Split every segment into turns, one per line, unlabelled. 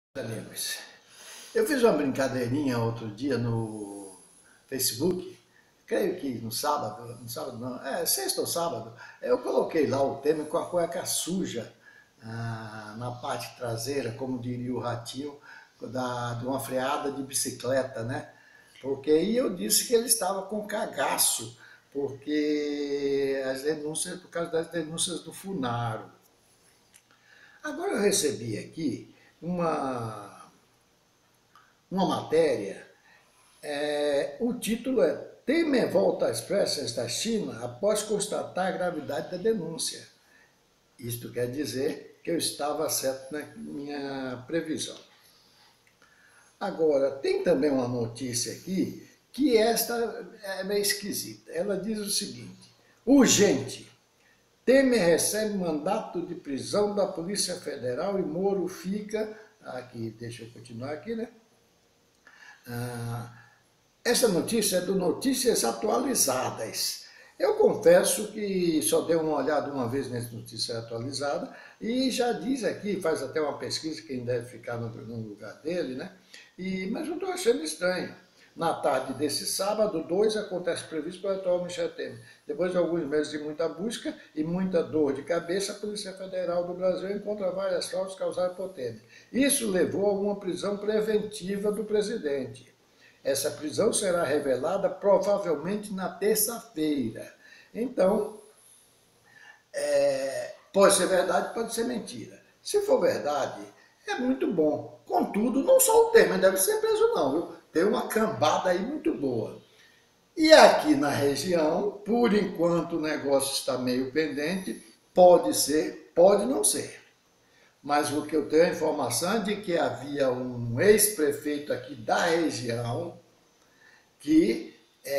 Amigos, eu fiz uma brincadeirinha outro dia no Facebook, creio que no sábado não, sexta ou sábado, eu coloquei lá o tema com a cueca suja na parte traseira, como diria o Ratinho, de uma freada de bicicleta, né? Porque aí eu disse que ele estava com cagaço, porque por causa das denúncias do Funaro. Agora eu recebi aqui uma matéria, o título é Temer volta às pressas da China após constatar a gravidade da denúncia. Isto quer dizer que eu estava certo na minha previsão. Agora, tem também uma notícia aqui, que esta é meio esquisita. Ela diz o seguinte: urgente, Temer recebe mandato de prisão da Polícia Federal e Moro fica... Aqui, deixa eu continuar aqui, né? Essa notícia é do Notícias Atualizadas. Eu confesso que só dei uma olhada uma vez nessa notícia atualizada e já diz aqui, faz até uma pesquisa, quem deve ficar no lugar dele, né? Mas eu estou achando estranho. Na tarde desse sábado, 2, acontece previsto para o atual Michel Temer. Depois de alguns meses de muita busca e muita dor de cabeça, a Polícia Federal do Brasil encontra várias fraudes causadas por Temer. Isso levou a uma prisão preventiva do presidente. Essa prisão será revelada provavelmente na terça-feira. Então, pode ser verdade, pode ser mentira. Se for verdade, é muito bom. Contudo, não só o Temer deve ser preso não, viu? Tem uma cambada aí muito boa. E aqui na região, por enquanto o negócio está meio pendente, pode ser, pode não ser. Mas o que eu tenho a informação é de que havia um ex-prefeito aqui da região que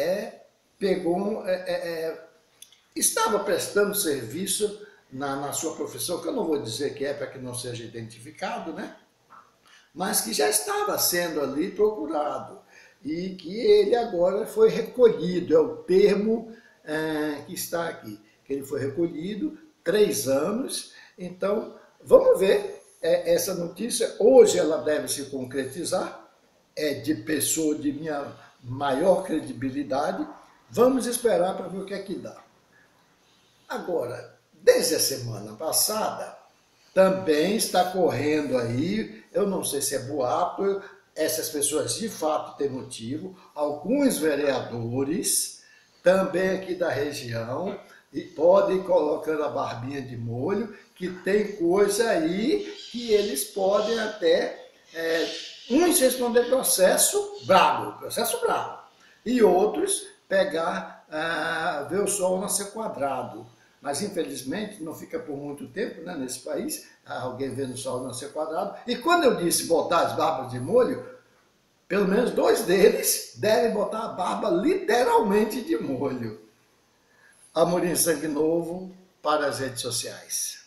estava prestando serviço na sua profissão, que eu não vou dizer que é para que não seja identificado, né? Mas que já estava sendo ali procurado e que ele agora foi recolhido, é o termo que está aqui, que ele foi recolhido, 3 anos, então vamos ver essa notícia, hoje ela deve se concretizar, é de pessoa de minha maior credibilidade, vamos esperar para ver o que é que dá. Agora, desde a semana passada, também está correndo aí, eu não sei se é boato, essas pessoas de fato têm motivo, alguns vereadores, também aqui da região, e podem ir colocando a barbinha de molho, que tem coisa aí que eles podem até, uns responder processo brabo, e outros pegar, ver o sol nascer quadrado. Mas, infelizmente, não fica por muito tempo, né, nesse país, alguém vendo o sol nascer quadrado. E quando eu disse botar as barbas de molho, pelo menos 2 deles devem botar a barba literalmente de molho. Amorim Sangue Novo para as redes sociais.